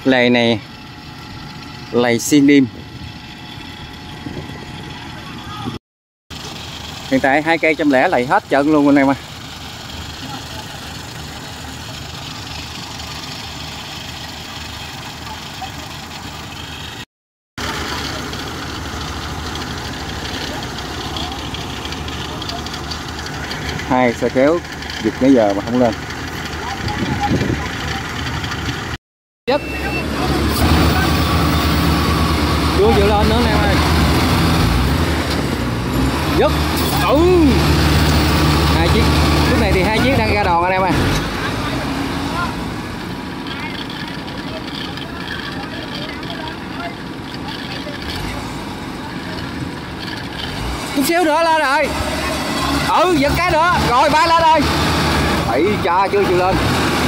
Lầy này lầy xiên đêm. Hiện tại 2 cây 100 lầy hết trận luôn anh em ơi. Hai xe kéo giật nãy giờ mà không lên. Dứt. Chưa chịu lên nữa anh em ơi. Dứt. Hai chiếc. Lúc này thì 2 chiếc đang ra đòn anh em ơi. Chút xíu nữa lên rồi. Giật cái nữa. Rồi bay lên ơi. Ấy cha chưa chịu lên.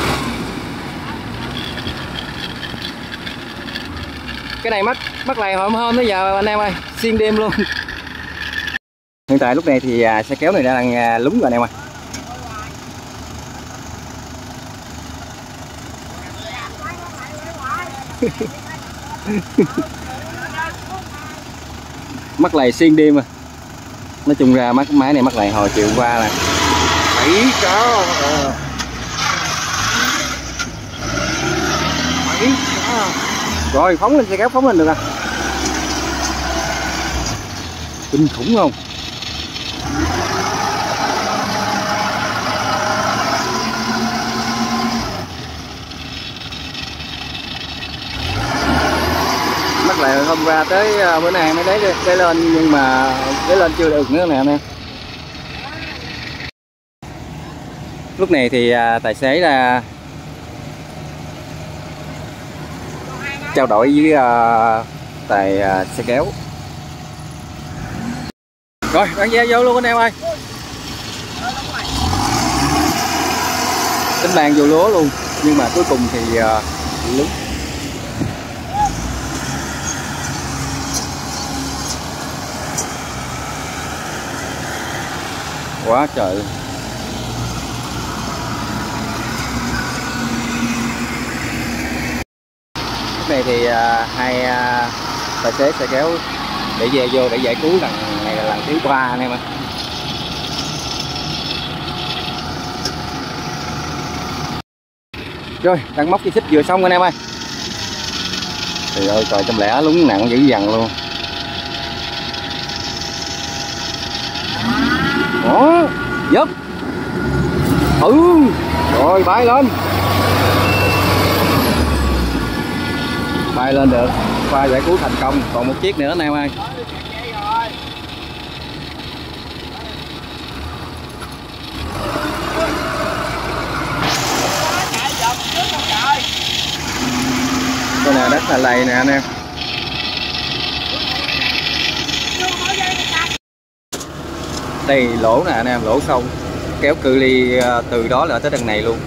Cái này mắc lầy hôm tới giờ anh em ơi, xuyên đêm luôn. Hiện tại lúc này thì xe kéo này đang lúng rồi anh em ơi. Mắc lầy xuyên đêm à. Nói chung ra máy này mắc lầy hồi chiều qua nè. Bảy có. Rồi phóng lên xe kéo, phóng lên được à. Kinh khủng không. Mắc lầy hôm qua tới bữa nay mới lấy lên, nhưng mà lấy lên chưa được nữa nè anh em. Lúc này thì tài xế là trao đổi với tài xe kéo. Rồi bán vé vô luôn anh em ơi. Tính bàn vô lúa luôn, nhưng mà cuối cùng thì lúng. Quá trời. Lúc này thì hai tài xế xe kéo để về vô để giải cứu lần này là lần thứ 3 anh em ạ. Rồi đang móc cái xích vừa xong anh em ơi. Trời ơi trời, 100 lúng nặng dữ dằn luôn. Đó, dứt. Rồi bay lên. Bay lên được, pha giải cứu thành công, còn một chiếc nữa anh em ơi. Cái này đất là lầy nè anh em. Đây lỗ nè anh em, lỗ sâu, kéo cự ly từ đó là tới đằng này luôn.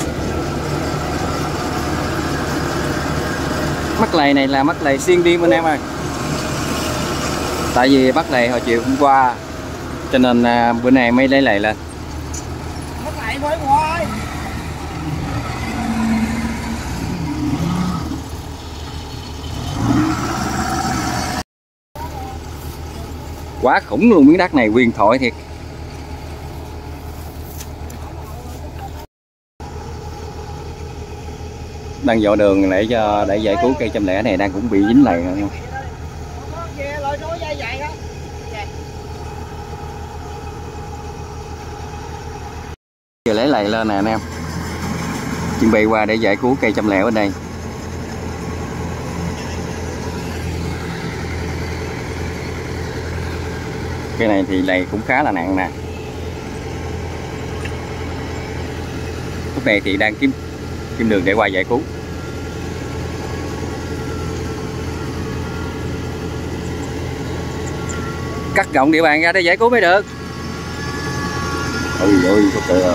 Mắc lầy này là mắc lầy xuyên đêm anh em ơi. Tại vì mắc lầy hồi chiều hôm qua cho nên bữa nay mới lấy lầy lên. Mắc lầy mới ơi. Quá khủng luôn, miếng đất này huyền thoại thiệt. Đang dò đường để giải cứu cây 100 này đang cũng bị dính lầy rồi. Giờ lấy lầy lên nè anh em, chuẩn bị qua để giải cứu cây 100 ở đây. Cái này thì lầy cũng khá là nặng nè. Lúc này thì đang kiếm đường để qua giải cứu. Cắt rộng địa bàn ra để giải cứu mới được. Ôi ôi có kìa.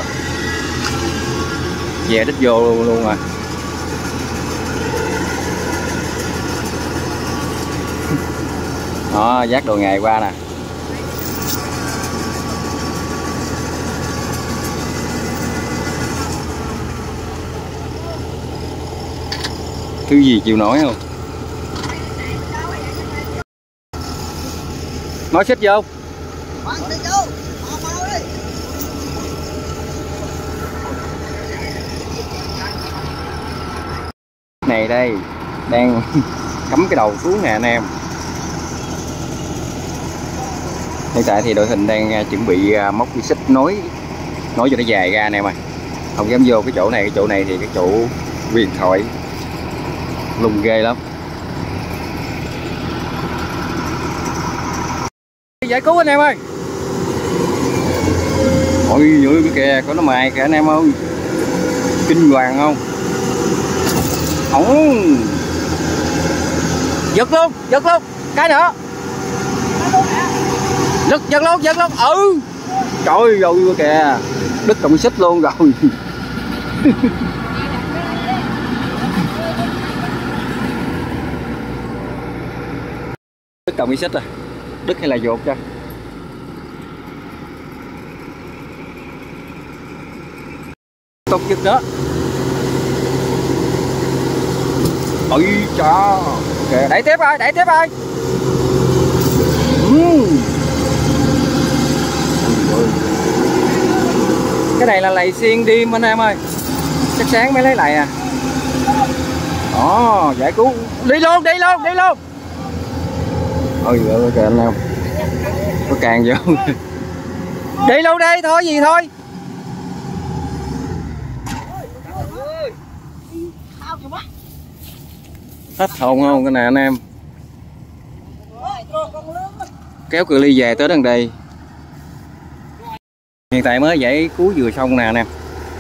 Về đít vô luôn à. Đó, vác đồ nghề qua nè. Thứ gì chịu nổi không? Nói xích vô. Này đây đang cắm cái đầu xuống nè anh em. Hiện tại thì đội hình đang chuẩn bị móc cái xích nối cho nó dài ra anh em ơi. Không dám vô cái chỗ này thì cái chỗ huyền thoại lùng ghê lắm. Giải cứu anh em ơi. Ôi dưới cái kìa, có nó mài kìa anh em ơi. Kinh hoàng không? Ổng giật luôn, cái nữa. Giật luôn. Ừ. Trời ơi kìa. Đứt cộng xích luôn rồi. Đứt cộng xích rồi. Đứt hay là dột cho? Tốt nhất đó. Ôi trời. Ok, đẩy tiếp rồi. Cái này là lầy xiên đêm anh em ơi. Chắc sáng mới lấy lại à. Đó, giải cứu. Đi luôn. Ôi giời kìa anh em. Có càng vô. Đi luôn đi, thôi gì thôi. Hết hồn không cái này anh em. Kéo cự ly về tới đằng đây. Hiện tại mới giải cứu vừa xong nè anh em.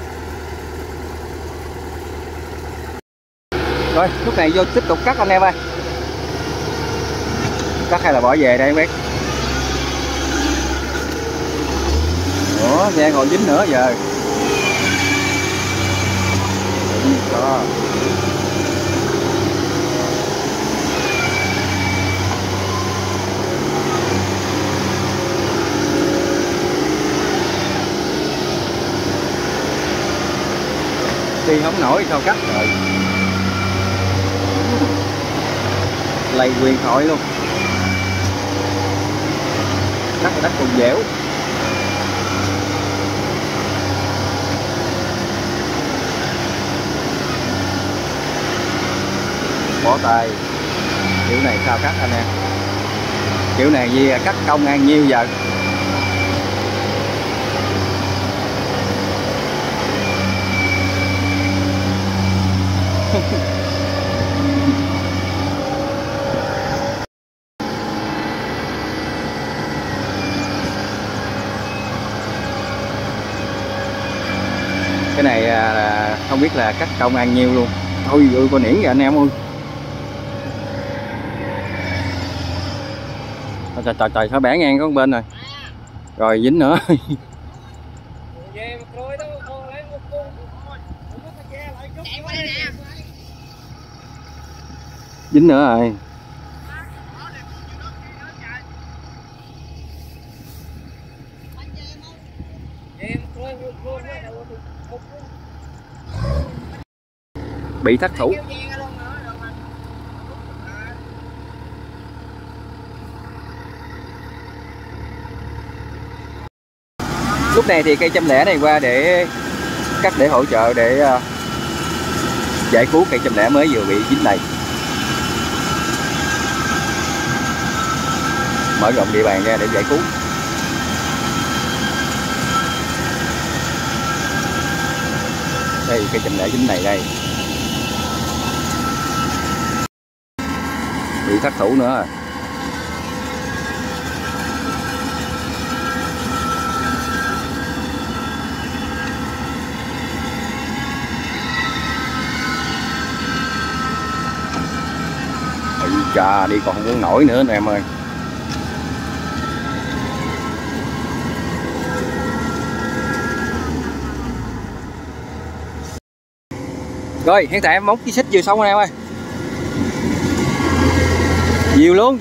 Rồi lúc này vô tiếp tục cắt anh em ơi. Cắt hay là bỏ về đây em biết. Ủa nghe còn dính nữa giờ. Đó. Đi không nổi sao cắt rồi. Lầy huyền thoại luôn. Cắt là đất cùng dẻo. Bỏ tay. Kiểu này sao cắt anh em? Kiểu này gì cắt công ăn nhiêu giờ? Cái này không biết là cắt công ăn nhiêu luôn. Thôi ơi con niễn kìa anh em ơi. Trời sao bẻ ngang con bên rồi. Rồi dính nữa. Dính nữa rồi. Bị thất thủ. Lúc này thì cây 100 này qua để cắt để hỗ trợ để giải cứu cây 100 mới vừa bị dính này. Mở rộng địa bàn ra để giải cứu. Đây cây 100 dính này đây. Bị thất thủ nữa. Ôi chà, đi còn không muốn nổi nữa nè em ơi. Rồi hiện tại em móc cái xích vừa xong rồi em ơi. Nhiều luôn.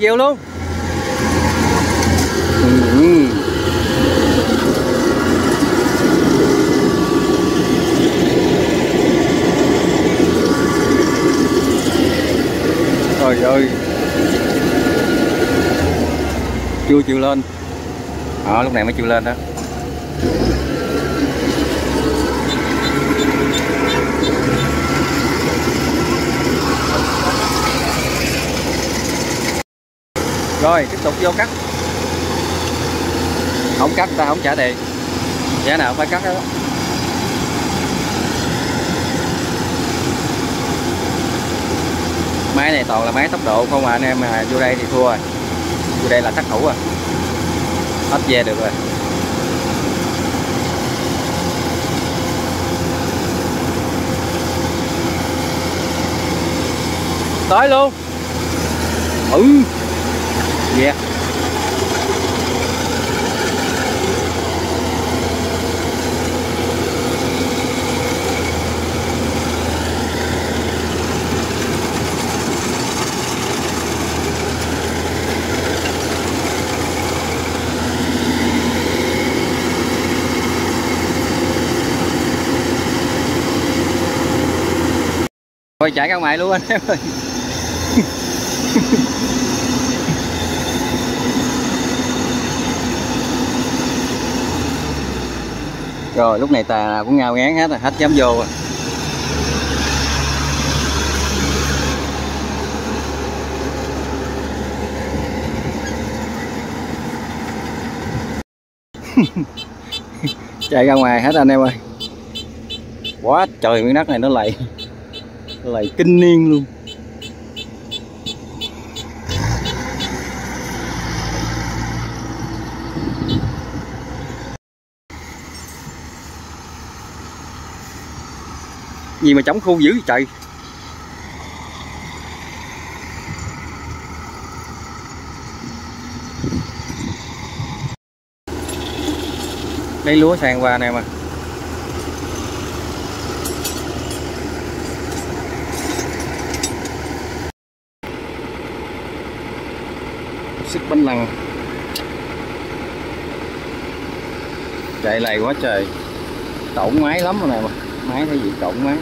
chưa chịu lên. Đó, lúc này mới chịu lên đó. Rồi tiếp tục vô cắt. Không cắt ta không trả tiền, giá nào phải cắt đó. Máy này toàn là máy tốc độ không à anh em, mà vô đây thì thua rồi. Vô đây là thất thủ rồi, hết ve được rồi. Tới luôn. Yeah. Thôi chạy ra ngoài luôn anh em ơi. Rồi lúc này tà cũng ngao ngán hết rồi, hết dám vô rồi. Chạy ra ngoài hết anh em ơi. Quá trời miếng đất này nó lầy kinh niên luôn. Gì mà chống khu dữ trời. Lấy lúa sang qua này mà. Sức bánh lăng. Chạy lầy quá trời. Tổn máy lắm rồi này mà. Máy thấy gì tổn máy.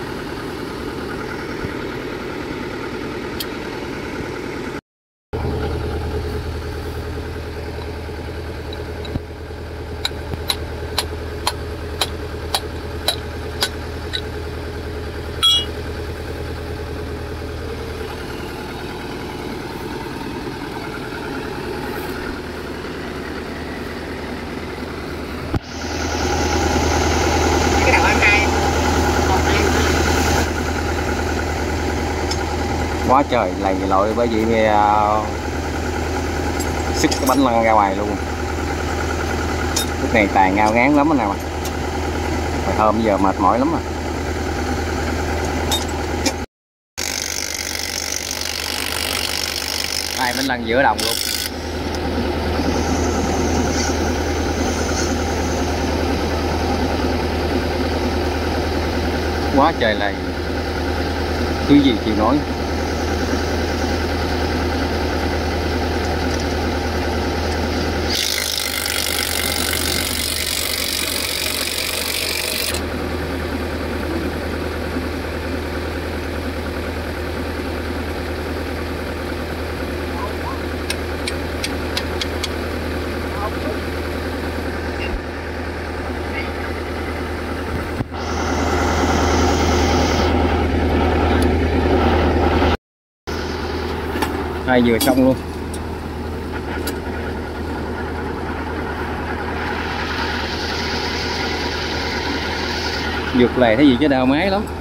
Quá trời lầy lội bởi vì sức cái bánh lăn ra ngoài luôn. Lúc này Tài ngao ngán lắm anh nào. Hồi hôm giờ mệt mỏi lắm rồi. Hai bánh lăn giữa đồng luôn. Quá trời lầy. Thứ gì chị nói. Hai vừa xong luôn. Vượt lề thấy gì chứ đau máy lắm.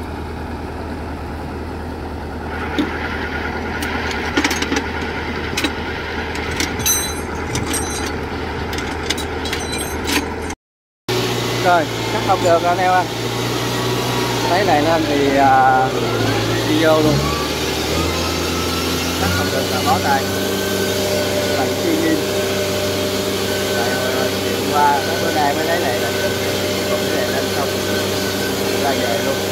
Rồi chắc không được anh em ơi. Lấy này lên thì đi vô luôn. Chắc không được là bó tay. Bằng chuyên nghiêm. Rồi chiều qua tới bữa nay mới lấy này là còn cái này lên xong ra về luôn.